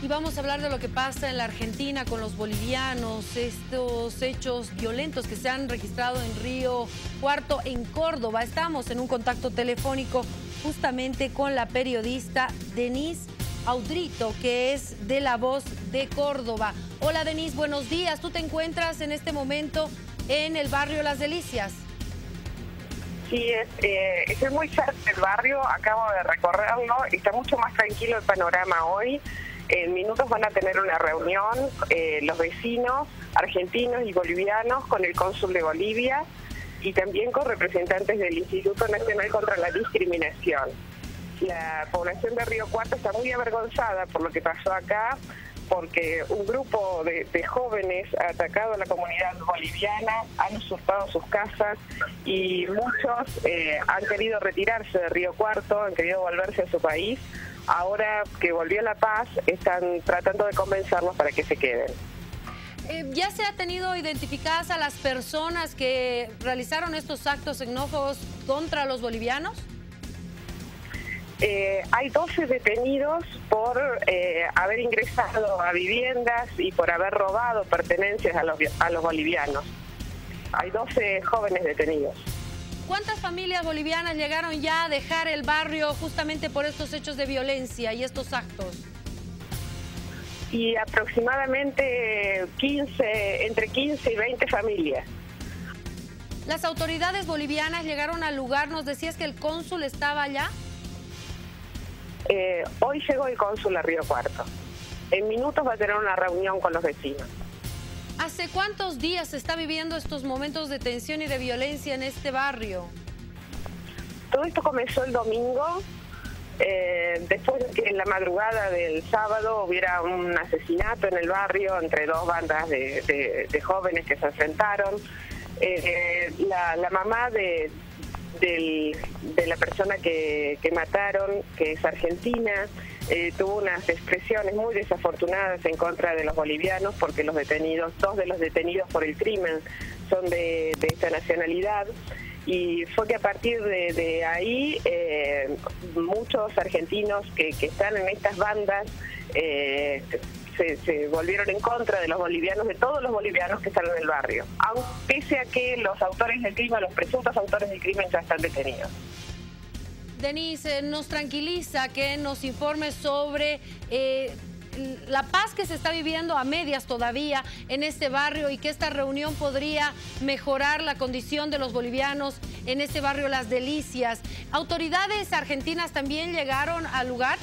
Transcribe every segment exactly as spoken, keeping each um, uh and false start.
Y vamos a hablar de lo que pasa en la Argentina con los bolivianos, estos hechos violentos que se han registrado en Río Cuarto, en Córdoba. Estamos en un contacto telefónico justamente con la periodista Denise Audrito, que es de La Voz de Córdoba. Hola Denise, buenos días. Tú te encuentras en este momento en el barrio Las Delicias. Sí, es, eh, estoy muy cerca del barrio, acabo de recorrerlo, está mucho más tranquilo el panorama hoy. En minutos van a tener una reunión eh, los vecinos argentinos y bolivianos con el cónsul de Bolivia y también con representantes del Instituto Nacional contra la Discriminación. La población de Río Cuarto está muy avergonzada por lo que pasó acá, porque un grupo de, de jóvenes ha atacado a la comunidad boliviana, han usurpado sus casas y muchos eh, han querido retirarse de Río Cuarto, han querido volverse a su país. Ahora que volvió la paz, están tratando de convencerlos para que se queden. Eh, ¿Ya se ha tenido identificadas a las personas que realizaron estos actos xenófobos contra los bolivianos? Eh, hay doce detenidos por eh, haber ingresado a viviendas y por haber robado pertenencias a los, a los bolivianos. Hay doce jóvenes detenidos. ¿Cuántas familias bolivianas llegaron ya a dejar el barrio justamente por estos hechos de violencia y estos actos? Y aproximadamente quince, entre quince y veinte familias. Las autoridades bolivianas llegaron al lugar, nos decías que el cónsul estaba allá. Eh, hoy llegó el cónsul a Río Cuarto. En minutos va a tener una reunión con los vecinos. ¿Hace cuántos días se está viviendo estos momentos de tensión y de violencia en este barrio? Todo esto comenzó el domingo, eh, después de que en la madrugada del sábado hubiera un asesinato en el barrio entre dos bandas de, de, de jóvenes que se enfrentaron. Eh, la, la mamá de... Del, de la persona que, que mataron, que es argentina, eh, tuvo unas expresiones muy desafortunadas en contra de los bolivianos porque los detenidos, dos de los detenidos por el crimen son de, de esta nacionalidad, y fue que a partir de, de ahí eh, muchos argentinos que, que están en estas bandas eh, Se, se volvieron en contra de los bolivianos, de todos los bolivianos que están en el barrio, aun pese a que los autores del crimen, los presuntos autores del crimen ya están detenidos. Denise, nos tranquiliza que nos informe sobre eh, la paz que se está viviendo a medias todavía en este barrio y que esta reunión podría mejorar la condición de los bolivianos en este barrio Las Delicias. ¿Autoridades argentinas también llegaron al lugar?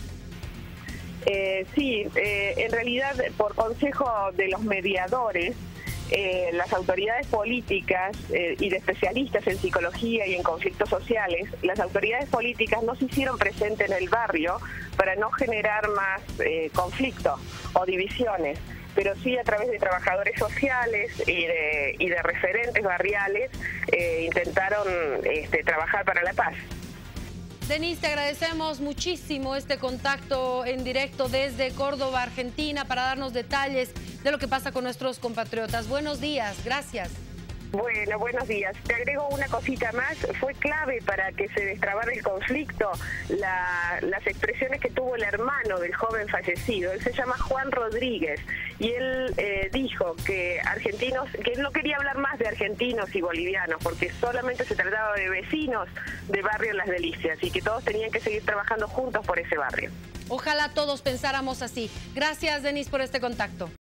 Eh, sí, eh, en realidad por consejo de los mediadores, eh, las autoridades políticas eh, y de especialistas en psicología y en conflictos sociales, las autoridades políticas no se hicieron presentes en el barrio para no generar más eh, conflicto o divisiones, pero sí a través de trabajadores sociales y de, y de referentes barriales eh, intentaron este, trabajar para la paz. Denise, te agradecemos muchísimo este contacto en directo desde Córdoba, Argentina, para darnos detalles de lo que pasa con nuestros compatriotas. Buenos días, gracias. Bueno, buenos días. Te agrego una cosita más. Fue clave para que se destrabara el conflicto la, las expresiones que tuvo el hermano del joven fallecido. Él se llama Juan Rodríguez y él eh, dijo que argentinos, que él no quería hablar más de argentinos y bolivianos porque solamente se trataba de vecinos de barrio Las Delicias y que todos tenían que seguir trabajando juntos por ese barrio. Ojalá todos pensáramos así. Gracias, Denise, por este contacto.